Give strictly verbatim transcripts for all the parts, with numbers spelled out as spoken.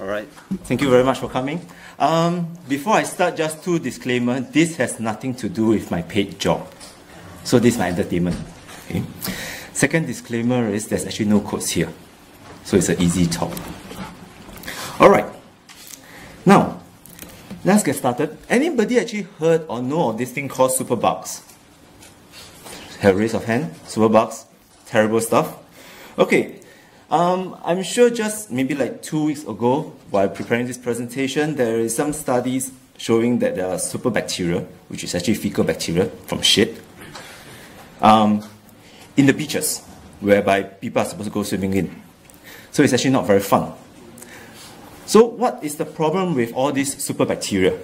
All right. Thank you very much for coming. Um, before I start, just two disclaimers. This has nothing to do with my paid job. So this is my entertainment. Okay. Second disclaimer is there's actually no quotes here. So it's an easy talk. All right. Now, let's get started. Anybody actually heard or know of this thing called superbugs? Have a raise of hand. Superbugs. Terrible stuff. Okay. Um, I'm sure just maybe like two weeks ago, while preparing this presentation, there is some studies showing that there are super bacteria, which is actually fecal bacteria from shit, um, in the beaches, whereby people are supposed to go swimming in. So it's actually not very fun. So what is the problem with all these super bacteria?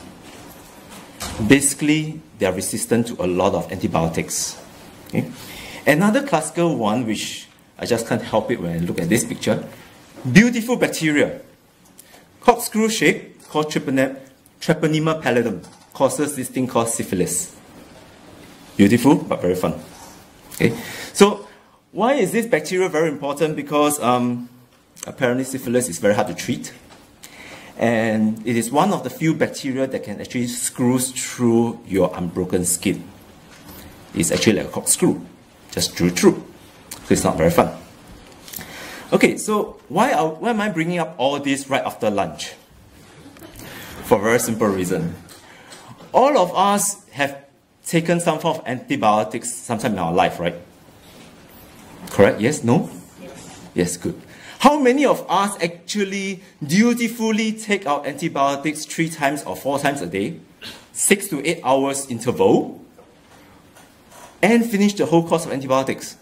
Basically, they are resistant to a lot of antibiotics. Okay? Another classical one, which I just can't help it when I look at this picture. Beautiful bacteria. Corkscrew shape, called Treponema pallidum, causes this thing called syphilis. Beautiful, but very fun. Okay. So, why is this bacteria very important? Because um, apparently syphilis is very hard to treat. And it is one of the few bacteria that can actually screw through your unbroken skin. It's actually like a corkscrew, just drew through. So it's not very fun. Okay, so why, are, why am I bringing up all this right after lunch? For a very simple reason. All of us have taken some form of antibiotics sometime in our life, right? Correct? Yes? No? Yes. Yes, good. How many of us actually dutifully take our antibiotics three times or four times a day, six to eight hours interval, and finish the whole course of antibiotics?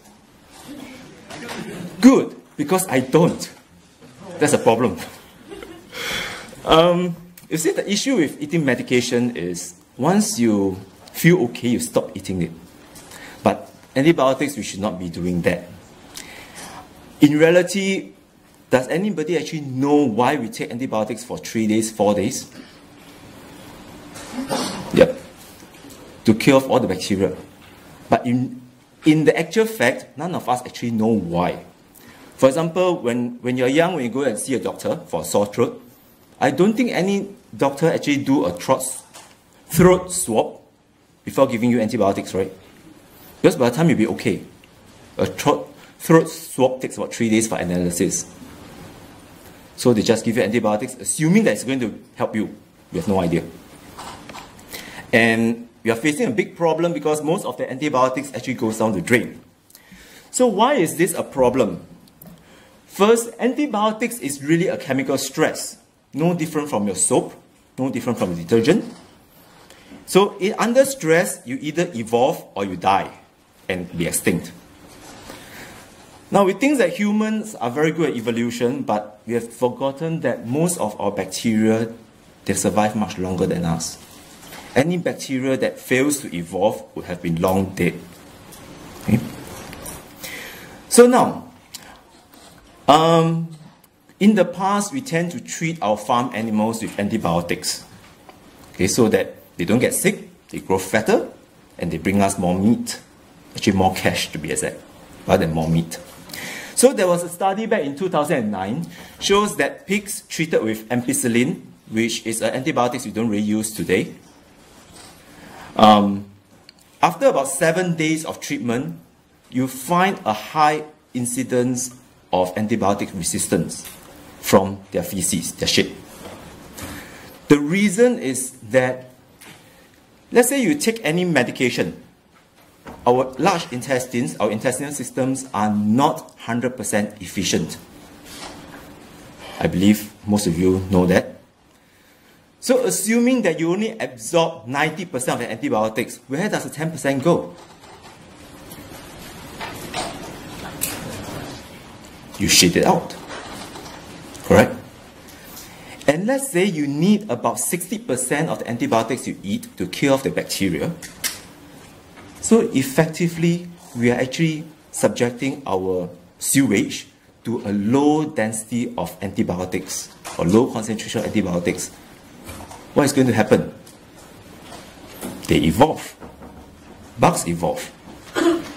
Good, because I don't. That's a problem. um, you see, the issue with eating medication is once you feel okay, you stop eating it. But antibiotics, we should not be doing that. In reality, does anybody actually know why we take antibiotics for three days, four days? Yep. To kill off all the bacteria. But in, in the actual fact, none of us actually know why. For example, when, when you're young, when you go and see a doctor for a sore throat, I don't think any doctor actually do a throat, throat swab before giving you antibiotics, right? Because by the time you'll be okay. A throat, throat swab takes about three days for analysis. So they just give you antibiotics, assuming that it's going to help you. We have no idea. And we are facing a big problem because most of the antibiotics actually goes down the drain. So why is this a problem? First, antibiotics is really a chemical stress. No different from your soap, no different from detergent. So in, under stress, you either evolve or you die and be extinct. Now we think that humans are very good at evolution, but we have forgotten that most of our bacteria, they survive much longer than us. Any bacteria that fails to evolve would have been long dead. Okay? So now, Um, in the past, we tend to treat our farm animals with antibiotics, okay, so that they don't get sick, they grow fatter, and they bring us more meat. Actually, more cash to be exact, rather than more meat. So there was a study back in two thousand nine, shows that pigs treated with ampicillin, which is an antibiotics we don't really use today, um, after about seven days of treatment, you find a high incidence of antibiotic resistance from their feces, their shit. The reason is that, let's say you take any medication, our large intestines, our intestinal systems are not one hundred percent efficient. I believe most of you know that. So assuming that you only absorb ninety percent of the antibiotics, where does the ten percent go? You shit it out, correct? And let's say you need about sixty percent of the antibiotics you eat to kill off the bacteria. So effectively, we are actually subjecting our sewage to a low density of antibiotics, or low concentration of antibiotics. What is going to happen? They evolve. Bugs evolve.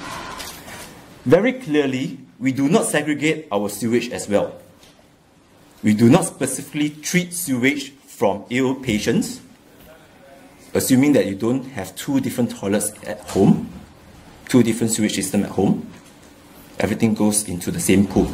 Very clearly, we do not segregate our sewage as well. We do not specifically treat sewage from ill patients, assuming that you don't have two different toilets at home, two different sewage systems at home. Everything goes into the same pool.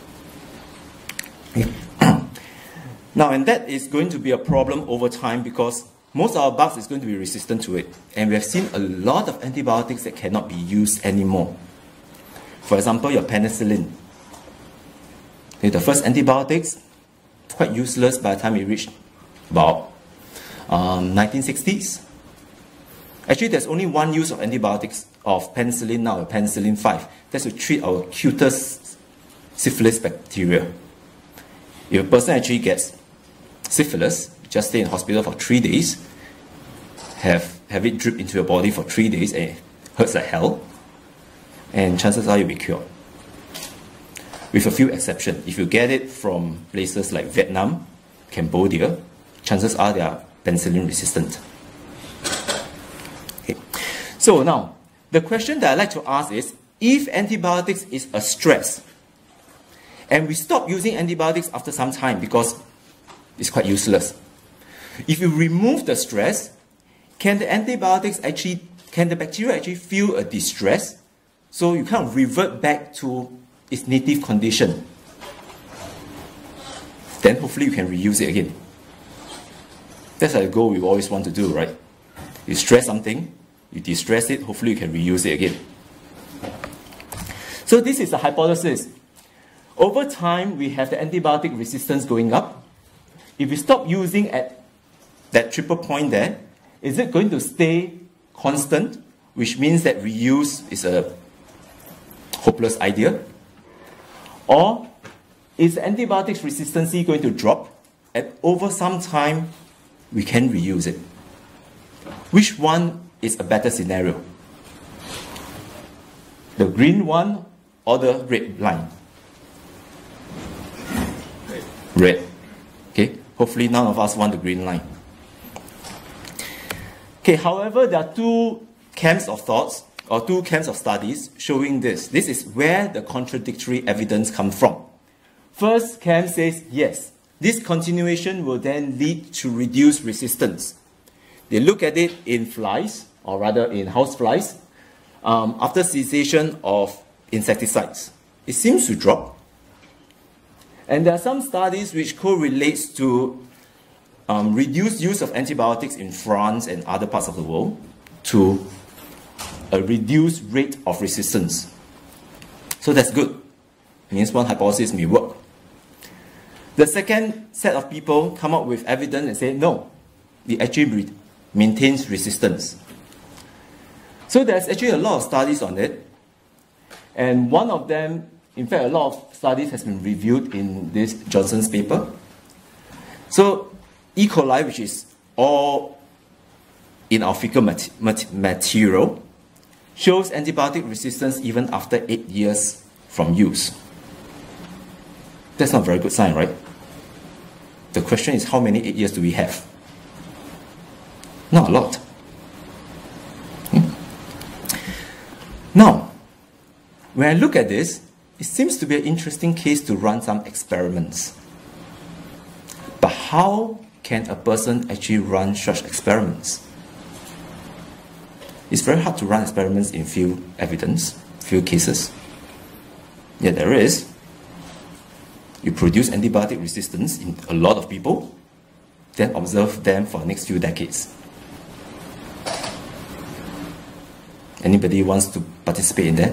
Now, and that is going to be a problem over time because most of our bugs is going to be resistant to it. And we have seen a lot of antibiotics that cannot be used anymore. For example, your penicillin. Okay, the first antibiotics, quite useless by the time it reached about um, nineteen sixties. Actually, there's only one use of antibiotics of penicillin now, penicillin five. That's to treat our cutaneous syphilis bacteria. If a person actually gets syphilis, just stay in hospital for three days, have, have it drip into your body for three days, and it hurts like hell, and chances are you'll be cured. With a few exceptions. If you get it from places like Vietnam, Cambodia, chances are they are penicillin resistant. Okay. So now, the question that I'd like to ask is, if antibiotics is a stress, and we stop using antibiotics after some time because it's quite useless. If you remove the stress, can the antibiotics actually, can the bacteria actually feel a distress? So you kind of revert back to its native condition. Then hopefully you can reuse it again. That's a goal we always want to do, right? You stress something, you distress it, hopefully you can reuse it again. So this is a hypothesis. Over time, we have the antibiotic resistance going up. If we stop using at that triple point there, is it going to stay constant, which means that reuse is a hopeless idea? Or is antibiotics resistance going to drop, and over some time, we can reuse it? Which one is a better scenario? The green one or the red line? Red. Okay, hopefully none of us want the green line. Okay, however, there are two camps of thoughts, or two camps of studies showing this. This is where the contradictory evidence comes from. First camp says, yes, this continuation will then lead to reduced resistance. They look at it in flies, or rather in house flies, um, after cessation of insecticides. It seems to drop. And there are some studies which correlates to um, reduced use of antibiotics in France and other parts of the world to a reduced rate of resistance. So that's good. It means one hypothesis may work. The second set of people come up with evidence and say, no, it actually maintains resistance. So there's actually a lot of studies on it. And one of them, in fact, a lot of studies has been reviewed in this Johnson's paper. So E. coli, which is all in our fecal mat mat material, shows antibiotic resistance even after eight years from use. That's not a very good sign, right? The question is, how many eight years do we have? Not a lot. Hmm? Now, when I look at this, it seems to be an interesting case to run some experiments. But how can a person actually run such experiments? It's very hard to run experiments in few evidence, few cases. Yeah, there is. You produce antibiotic resistance in a lot of people, then observe them for the next few decades. Anybody wants to participate in that?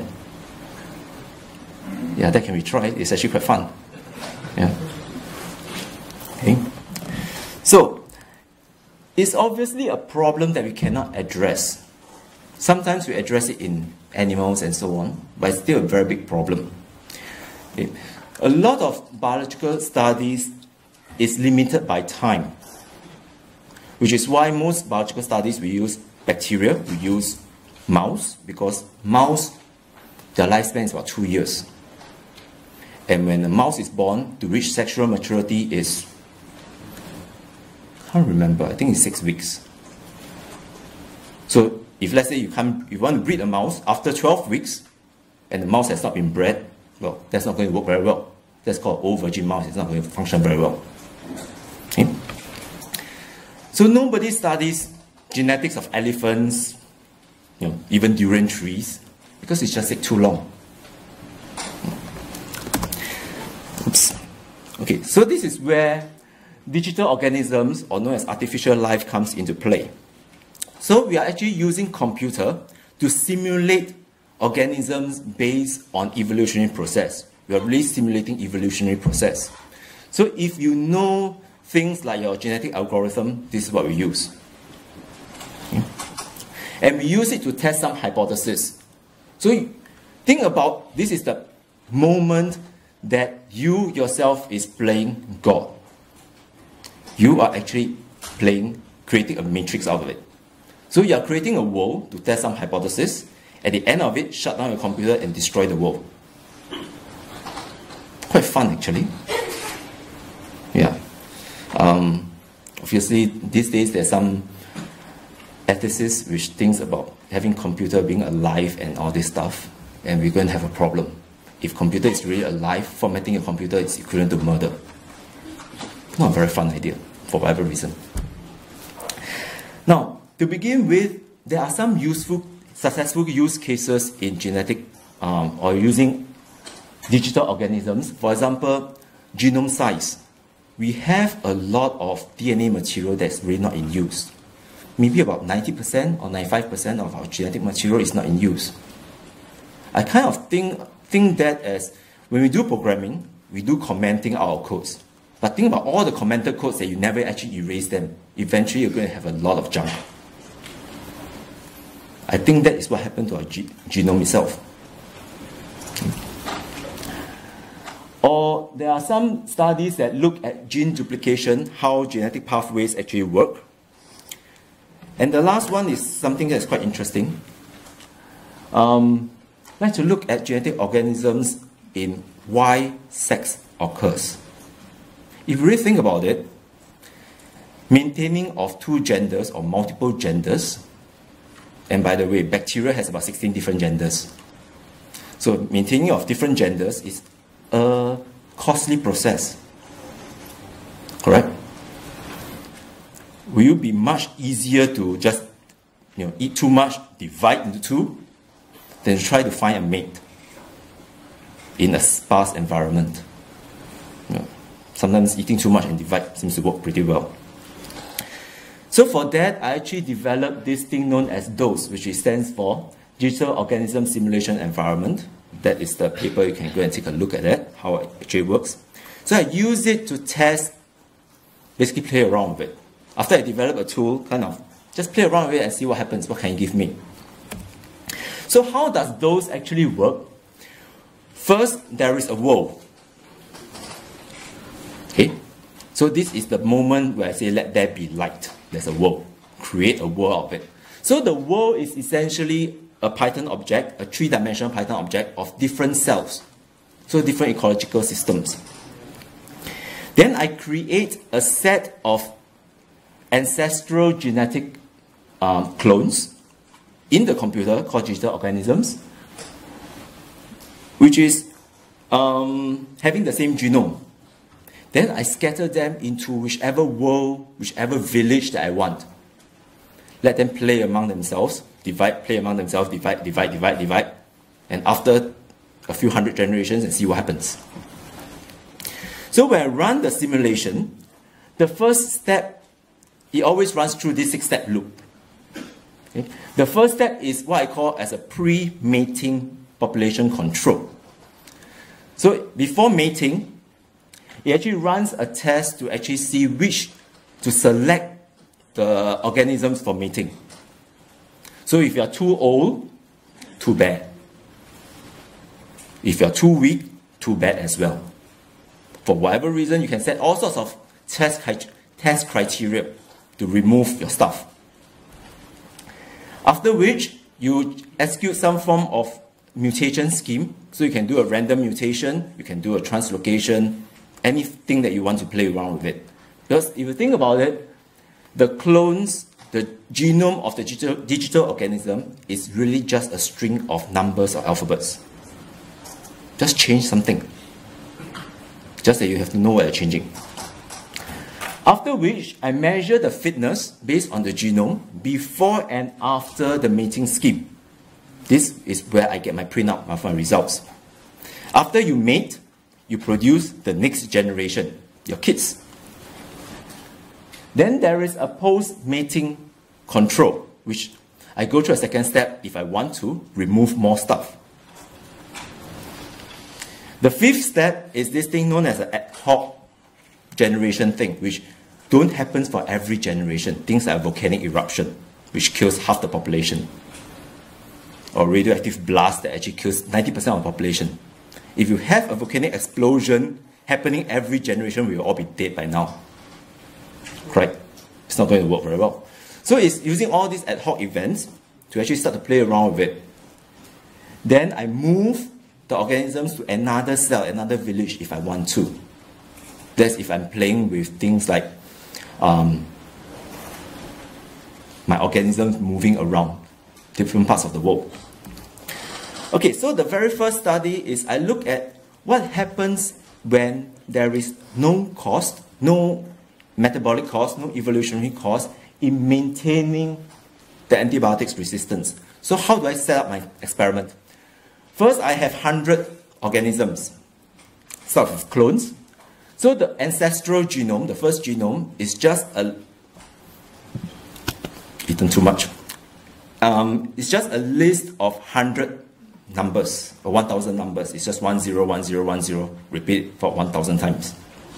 Yeah, that can be tried. It's actually quite fun. Yeah. Okay. So, it's obviously a problem that we cannot address. Sometimes we address it in animals and so on, but it's still a very big problem. Okay. A lot of biological studies is limited by time, which is why most biological studies we use bacteria, we use mouse, because mouse, their lifespan is about two years. And when a mouse is born, to reach sexual maturity is, I can't remember, I think it's six weeks. So if let's say you, come, you want to breed a mouse after twelve weeks, and the mouse has not been bred, well, that's not going to work very well. That's called old virgin mouse. It's not going to function very well. Okay? So nobody studies genetics of elephants, you know, even durian trees, because it just takes too long. Oops. Okay, so this is where digital organisms, or known as artificial life, comes into play. So we are actually using computer to simulate organisms based on evolutionary process. We are really simulating evolutionary process. So if you know things like your genetic algorithm, this is what we use. Okay. And we use it to test some hypothesis. So think about, this is the moment that you yourself is playing God. You are actually playing, creating a matrix out of it. So you are creating a world to test some hypothesis. At the end of it, shut down your computer and destroy the world. Quite fun, actually. Yeah. Um, obviously, these days there's some ethicists which thinks about having computer being alive and all this stuff, and we're going to have a problem. If computer is really alive, formatting a computer is equivalent to murder. Not a very fun idea, for whatever reason. Now, to begin with, there are some useful, successful use cases in genetic um, or using digital organisms. For example, genome size. We have a lot of D N A material that's really not in use. Maybe about ninety percent or ninety-five percent of our genetic material is not in use. I kind of think, think that as when we do programming, we do commenting our codes. But think about all the commented codes that you never actually erase them. Eventually, you're going to have a lot of junk. I think that is what happened to our ge genome itself. Or there are some studies that look at gene duplication, how genetic pathways actually work. And the last one is something that's quite interesting. Um, I'd like to look at genetic organisms in why sex occurs. If you really think about it, maintaining of two genders or multiple genders, and by the way, bacteria has about sixteen different genders. So maintaining of different genders is a costly process, correct? Will it be much easier to just, you know, eat too much, divide into two, than try to find a mate in a sparse environment? You know, sometimes eating too much and divide seems to work pretty well. So for that, I actually developed this thing known as D O S E, which stands for Digital Organism Simulation Environment. That is the paper, you can go and take a look at that, how it actually works. So I use it to test, basically play around with it. After I develop a tool, kind of just play around with it and see what happens, what can it give me. So how does D O S E actually work? First, there is a world. Okay, so this is the moment where I say let there be light. There's a world. Create a world of it. So the world is essentially a Python object, a three-dimensional Python object of different cells. So different ecological systems. Then I create a set of ancestral genetic um, clones in the computer called digital organisms, which is um, having the same genome. Then I scatter them into whichever world, whichever village that I want. Let them play among themselves, divide, play among themselves, divide, divide, divide, divide, and after a few hundred generations and see what happens. So when I run the simulation, the first step, it always runs through this six-step loop. Okay? The first step is what I call as a pre-mating population control. So before mating, it actually runs a test to actually see which, to select the organisms for mating. So if you are too old, too bad. If you are too weak, too bad as well. For whatever reason, you can set all sorts of test, test criteria to remove your stuff. After which, you execute some form of mutation scheme. So you can do a random mutation, you can do a translocation, anything that you want to play around with it. Because if you think about it, the clones, the genome of the digital, digital organism is really just a string of numbers or alphabets. Just change something. Just that you have to know what you're changing. After which, I measure the fitness based on the genome before and after the mating scheme. This is where I get my printout of my results. After you mate, you produce the next generation, your kids. Then there is a post-mating control, which I go through a second step if I want to remove more stuff. The fifth step is this thing known as an ad hoc generation thing, which don't happen for every generation. Things like volcanic eruption, which kills half the population. Or radioactive blast that actually kills ninety percent of the population. If you have a volcanic explosion happening every generation, we will all be dead by now. Right? It's not going to work very well. So it's using all these ad hoc events to actually start to play around with it. Then I move the organisms to another cell, another village if I want to. That's if I'm playing with things like um, my organisms moving around different parts of the world. Okay, so the very first study is I look at what happens when there is no cost, no metabolic cost, no evolutionary cost in maintaining the antibiotics resistance. So how do I set up my experiment? First, I have one hundred organisms, sort of clones. So the ancestral genome, the first genome, is just a... eaten too much. Um, it's just a list of one hundred numbers, or one thousand numbers. It's just one zero, one zero, one zero. Repeat it for one thousand times.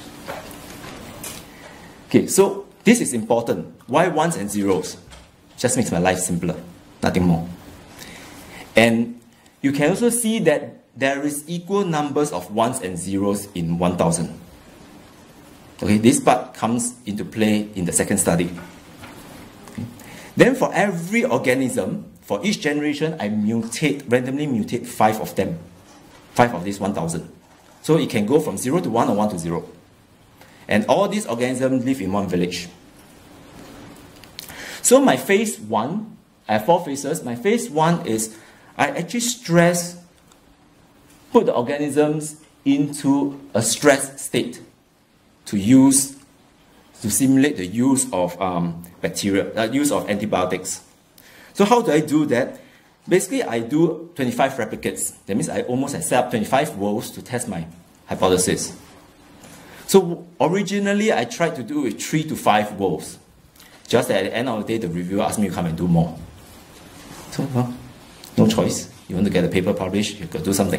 Okay, so this is important. Why ones and zeros? Just makes my life simpler, nothing more. And you can also see that there is equal numbers of ones and zeros in one thousand. Okay, this part comes into play in the second study. Okay. Then for every organism, for each generation, I mutate, randomly mutate five of them. Five of these one thousand. So it can go from zero to one or one to zero. And all these organisms live in one village. So my phase one, I have four phases. My phase one is I actually stress, put the organisms into a stress state to use, to simulate the use of um, bacteria, uh, use of antibiotics. So how do I do that? Basically, I do twenty-five replicates. That means I almost I set up twenty-five wolves to test my hypothesis. So originally, I tried to do with three to five wolves. Just at the end of the day, the reviewer asked me to come and do more. So, well, no choice. You want to get a paper published, you've got to do something.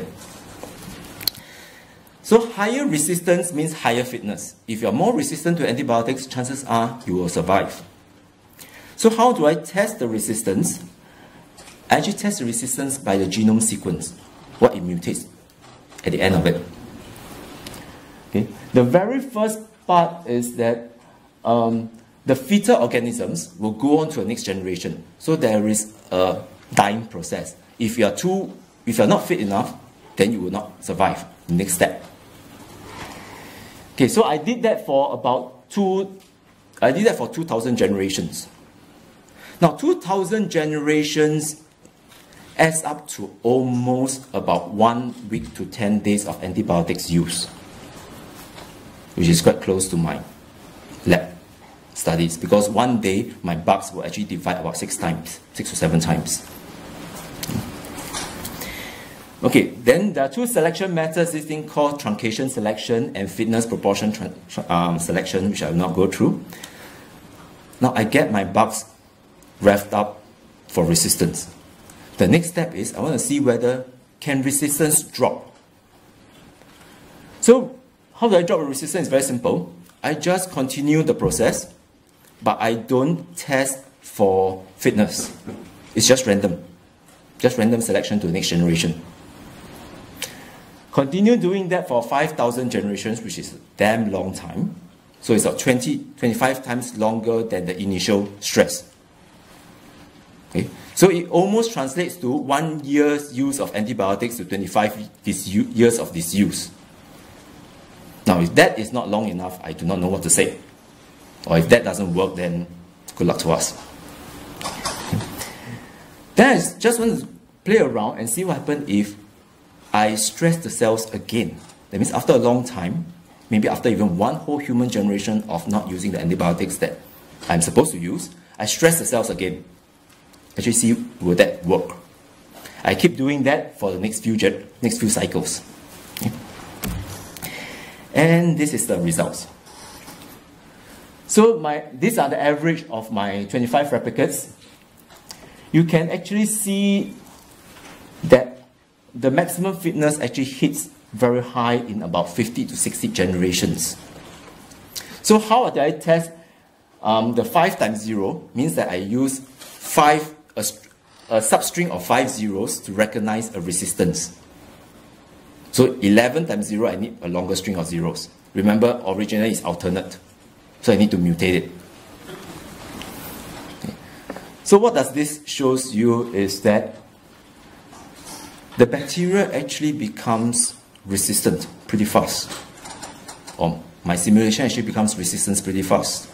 So higher resistance means higher fitness. If you're more resistant to antibiotics, chances are you will survive. So how do I test the resistance? I actually test the resistance by the genome sequence, what it mutates at the end of it. Okay. The very first part is that um, the fetal organisms will go on to the next generation. So there is a dying process. If you are too, if you are not fit enough, then you will not survive. Next step. Okay, so I did that for about two. I did that for two thousand generations. Now, two thousand generations adds up to almost about one week to ten days of antibiotics use, which is quite close to my lab studies, because one day my bugs will actually divide about six times, six or seven times. Okay, then there are two selection methods, this thing called truncation selection and fitness proportion um, selection, which I will not go through. Now I get my bugs revved up for resistance. The next step is I want to see whether can resistance drop. So how do I drop the resistance? It's very simple. I just continue the process, but I don't test for fitness. It's just random. Just random selection to the next generation. Continue doing that for five thousand generations, which is a damn long time. So it's about twenty, twenty-five times longer than the initial stress. Okay. So it almost translates to one year's use of antibiotics to twenty-five years of disuse. Now, if that is not long enough, I do not know what to say. Or if that doesn't work, then good luck to us. Then I just want to play around and see what happens if I stress the cells again. That means after a long time, maybe after even one whole human generation of not using the antibiotics that I'm supposed to use, I stress the cells again. Actually see, will that work? I keep doing that for the next few, next few cycles. Okay. And this is the results. So my, these are the average of my twenty-five replicates. You can actually see that the maximum fitness actually hits very high in about fifty to sixty generations. So how do I test um, the five times zero? Means that I use five, a, a substring of five zeros to recognize a resistance. So eleven times zero, I need a longer string of zeros. Remember, originally is alternate. So I need to mutate it. Okay. So what does this shows you is that the bacteria actually becomes resistant pretty fast. Or my simulation actually becomes resistant pretty fast.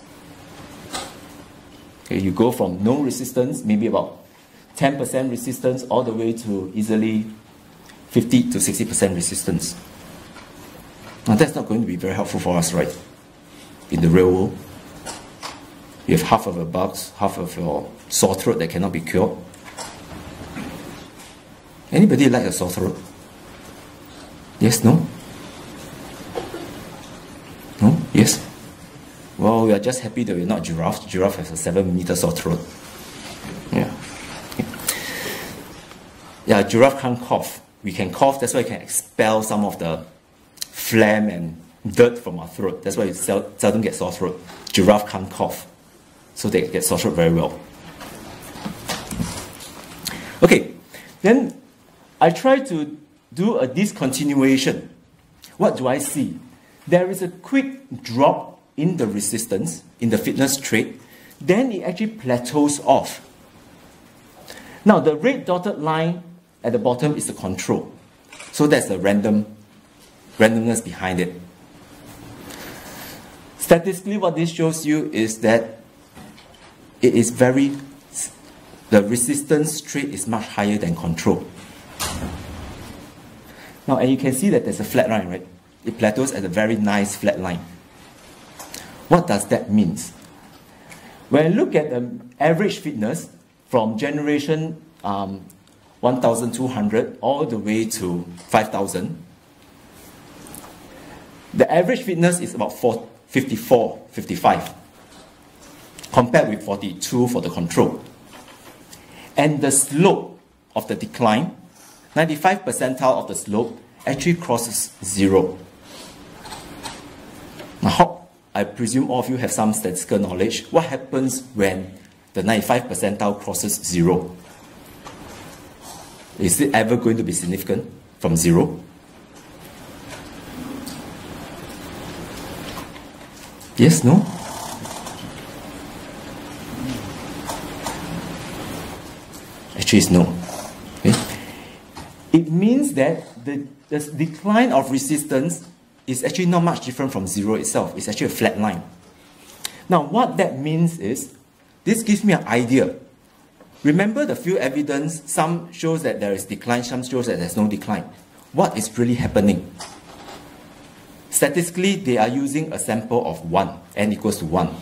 Okay, you go from no resistance, maybe about ten percent resistance, all the way to easily fifty to sixty percent resistance. Now that's not going to be very helpful for us, right? In the real world, you have half of your bugs, half of your sore throat that cannot be cured. Anybody like a sore throat? Yes, no? No? Yes? Well, we are just happy that we're not giraffe. Giraffe has a seven meter sore throat. Yeah. Okay. Yeah, giraffe can't cough. We can cough, that's why we can expel some of the phlegm and dirt from our throat. That's why we seldom get sore throat. Giraffe can't cough, so they get sore throat very well. Okay, then I try to do a discontinuation. What do I see? There is a quick drop in the resistance, in the fitness trait, then it actually plateaus off. Now the red dotted line at the bottom is the control. So that's the random randomness behind it. Statistically, what this shows you is that it is very, the resistance trait is much higher than control. Now, and you can see that there's a flat line, right? It plateaus at a very nice flat line. What does that mean? When I look at the average fitness from generation um, one thousand two hundred all the way to five thousand, the average fitness is about fifty-four, fifty-five, compared with forty-two for the control. And the slope of the decline, ninety-five percentile of the slope, actually crosses zero. Now, I presume all of you have some statistical knowledge. What happens when the ninety-five percentile crosses zero? Is it ever going to be significant from zero? Yes, no? Actually, it's no. Okay? It means that the, the decline of resistance is actually not much different from zero itself. It's actually a flat line. Now, what that means is, this gives me an idea. Remember the field evidence, some shows that there is decline, some shows that there's no decline. What is really happening? Statistically, they are using a sample of one, n equals to one.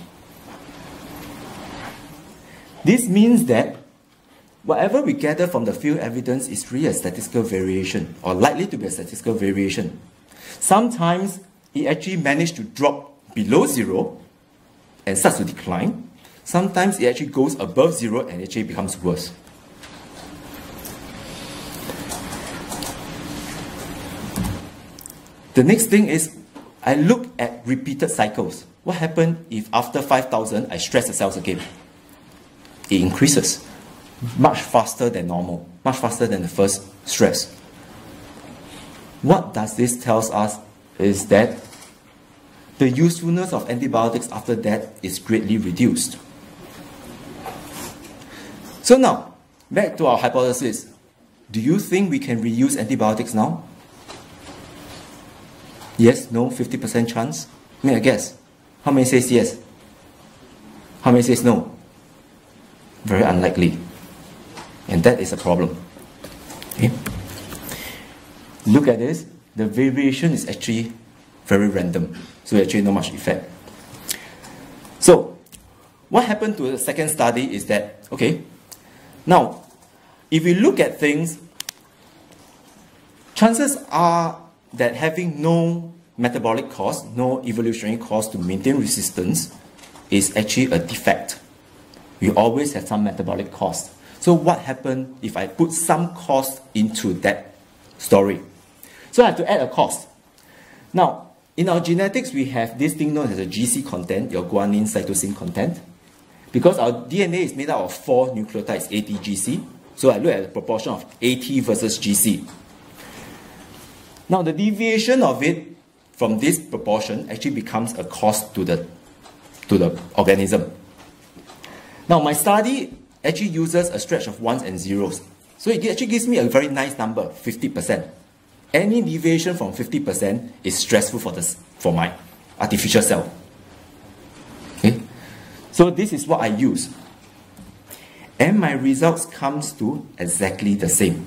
This means that whatever we gather from the field evidence is really a statistical variation, or likely to be a statistical variation. Sometimes it actually managed to drop below zero and starts to decline. Sometimes it actually goes above zero and actually becomes worse. The next thing is, I look at repeated cycles. What happens if after five thousand I stress the cells again? It increases much faster than normal, much faster than the first stress. What does this tell us is that the usefulness of antibiotics after that is greatly reduced. So now, back to our hypothesis. Do you think we can reuse antibiotics now? Yes, no, fifty percent chance? May I guess? How many says yes? How many says no? Very unlikely. And that is a problem. Okay? Look at this. The variation is actually very random. So actually not much effect. So what happened to the second study is that, okay, now if we look at things, chances are that having no metabolic cost, no evolutionary cost to maintain resistance is actually a defect. We always have some metabolic cost. So what happened if I put some cost into that story? So I have to add a cost. Now, in our genetics, we have this thing known as a G C content, your guanine cytosine content. Because our D N A is made out of four nucleotides, A T G C. So I look at the proportion of A T versus G C. Now, the deviation of it from this proportion actually becomes a cost to the, to the organism. Now, my study actually uses a stretch of ones and zeros. So it actually gives me a very nice number, fifty percent. Any deviation from fifty percent is stressful for, the, for my artificial cell. Okay? So this is what I use. And my results comes to exactly the same.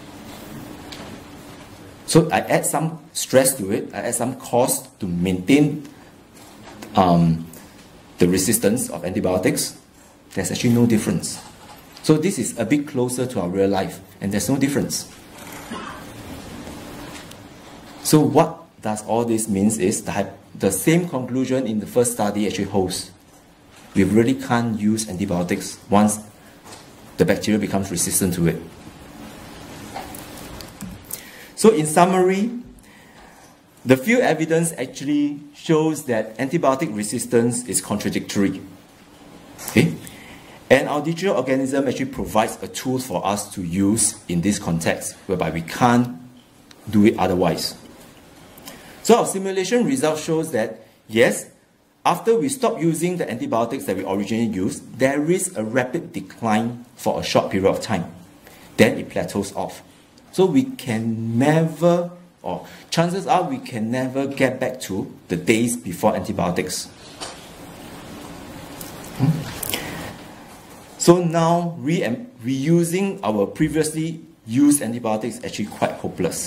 So I add some stress to it, I add some cost to maintain um, the resistance of antibiotics. There's actually no difference. So this is a bit closer to our real life, and there's no difference. So what does all this mean is that the same conclusion in the first study actually holds. We really can't use antibiotics once the bacteria becomes resistant to it. So in summary, the field evidence actually shows that antibiotic resistance is contradictory. Okay? And our digital organism actually provides a tool for us to use in this context, whereby we can't do it otherwise. So our simulation result shows that, yes, after we stop using the antibiotics that we originally used, there is a rapid decline for a short period of time. Then it plateaus off. So we can never, or chances are we can never get back to the days before antibiotics. Hmm? So now re reusing our previously used antibiotics is actually quite hopeless.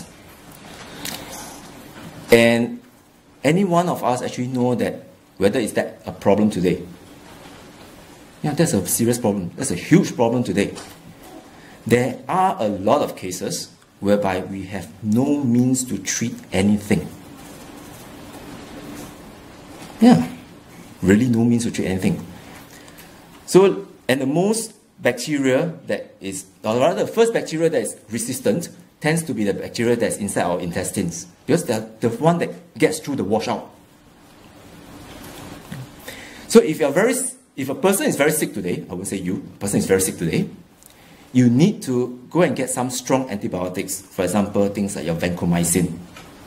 And any one of us actually know that whether is that a problem today. Yeah, that's a serious problem. That's a huge problem today. There are a lot of cases whereby we have no means to treat anything. Yeah, really no means to treat anything. So, and the most bacteria that is, or rather the first bacteria that is resistant tends to be the bacteria that's inside our intestines, because they're the one that gets through the washout. So if you're very, if a person is very sick today, I would say you, a person is very sick today, you need to go and get some strong antibiotics. For example, things like your vancomycin.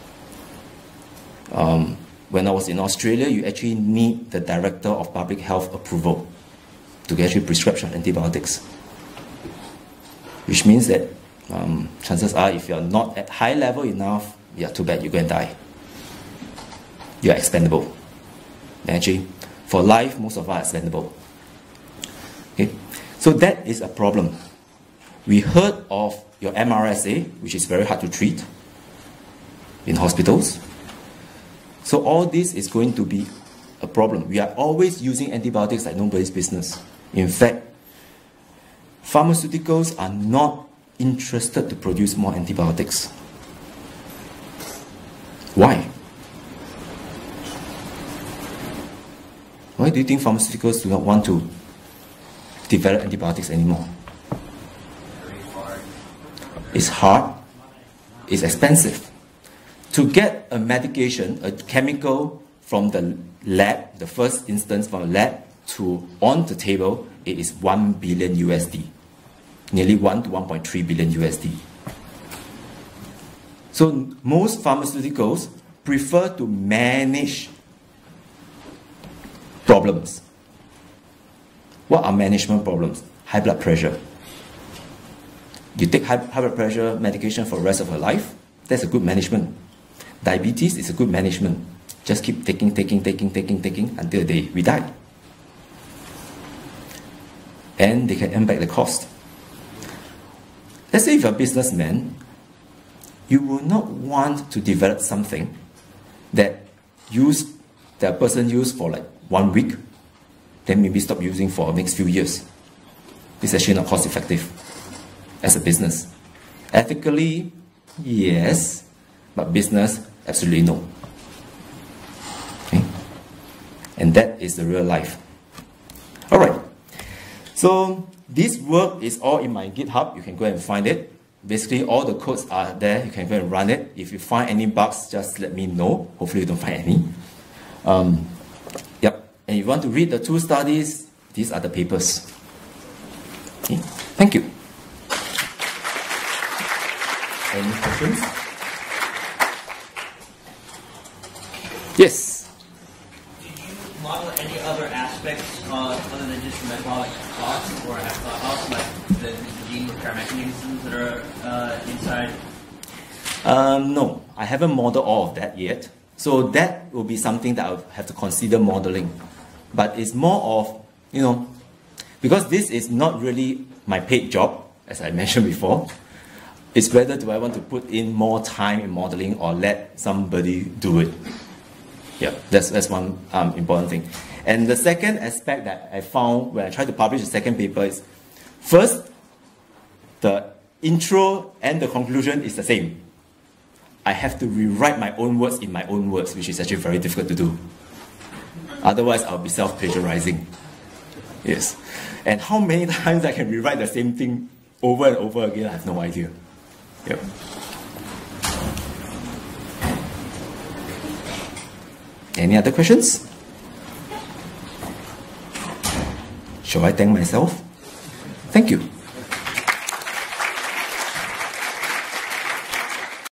Um, when I was in Australia, you actually need the Director of Public Health approval to get actually prescription antibiotics. Which means that um, chances are if you're not at high level enough, yeah, too bad, you're going to die. You're expendable. And actually, for life, most of us are expendable. Okay? So that is a problem. We heard of your M R S A, which is very hard to treat in hospitals. So all this is going to be a problem. We are always using antibiotics like nobody's business. In fact, pharmaceuticals are not interested to produce more antibiotics. Why? Why do you think pharmaceuticals do not want to develop antibiotics anymore? It's hard, it's expensive. To get a medication, a chemical from the lab, the first instance from the lab to on the table, it is one billion U S D. Nearly one to one point three billion U S D. So most pharmaceuticals prefer to manage problems. What are management problems? High blood pressure. You take high, high blood pressure medication for the rest of your life, that's a good management. Diabetes is a good management. Just keep taking, taking, taking, taking, taking until the day we die. And they can earn back the cost. Let's say if you're a businessman, you will not want to develop something that use that person use for like one week, then maybe stop using for the next few years. It's actually not cost effective as a business. Ethically, yes, but business, absolutely no. Okay? And that is the real life. All right. So this work is all in my GitHub. You can go and find it. Basically, all the codes are there. You can go and run it. If you find any bugs, just let me know. Hopefully you don't find any. Um, yep. And if you want to read the two studies, these are the papers. Okay. Thank you. Any questions? Yes. Did you model any other aspects uh, other than just metabolic clocks, or uh, also like the gene repair mechanisms that are uh, inside? Um, no, I haven't modeled all of that yet. So that will be something that I'll have to consider modeling. But it's more of, you know, because this is not really my paid job, as I mentioned before. It's whether do I want to put in more time in modeling or let somebody do it. Yeah, that's, that's one um, important thing. And the second aspect that I found when I tried to publish the second paper is, first, the intro and the conclusion is the same. I have to rewrite my own words in my own words, which is actually very difficult to do. Otherwise, I'll be self-plagiarizing. Yes. And how many times I can rewrite the same thing over and over again, I have no idea. Yep. Any other questions? Shall I thank myself? Thank you.